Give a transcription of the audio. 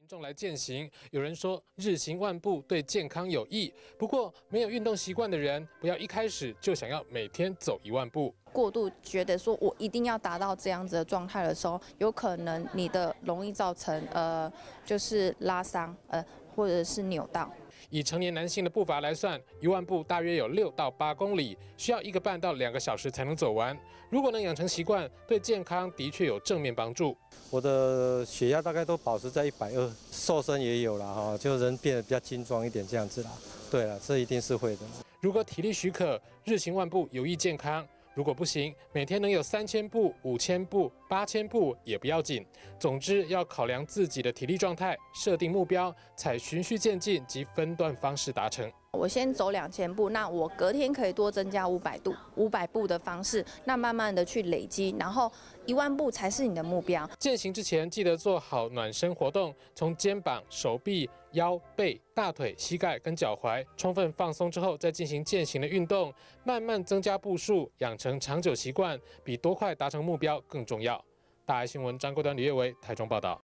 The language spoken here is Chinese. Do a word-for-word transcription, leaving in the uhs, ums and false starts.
众来健行，有人说日行万步对健康有益，不过没有运动习惯的人，不要一开始就想要每天走一万步。 过度觉得说我一定要达到这样子的状态的时候，有可能你的容易造成呃就是拉伤呃或者是扭到。 以成年男性的步伐来算，一万步大约有六到八公里，需要一个半到两个小时才能走完。如果能养成习惯，对健康的确有正面帮助。 我的血压大概都保持在一百二，瘦身也有了哈，就人变得比较精壮一点这样子啦。对了，这一定是会的。 如果体力许可，日行万步有益健康。如果不行，每天能有三千步、五千步、八千步也不要紧。总之，要考量自己的体力状态，设定目标，采循序渐进及分段方式达成。 我先走两千步，那我隔天可以多增加五百度、五百步的方式，那慢慢的去累积，然后一万步才是你的目标。 健行之前，记得做好暖身活动，从肩膀、手臂、腰、背、大腿、膝盖跟脚踝充分放松之后，再进行健行的运动，慢慢增加步数，养成长久习惯，比多快达成目标更重要。大爱新闻张国端、李月维台中报道。